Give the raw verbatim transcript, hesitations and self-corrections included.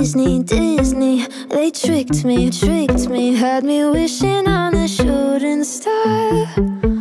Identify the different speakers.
Speaker 1: Disney, Disney. They tricked me, tricked me, had me wishing on a shooting star.